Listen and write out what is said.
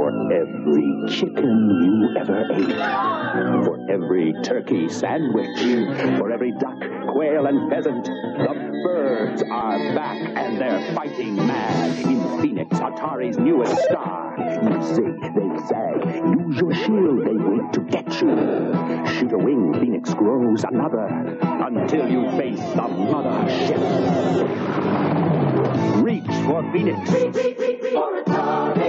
For every chicken you ever ate, for every turkey sandwich, for every duck, quail, and pheasant, the birds are back and they're fighting mad in Phoenix, Atari's newest star. You zig, they zag, use your shield, they wait to get you. Shoot a wing, Phoenix grows another, until you face the mothership. Reach for Phoenix. Reach for Atari.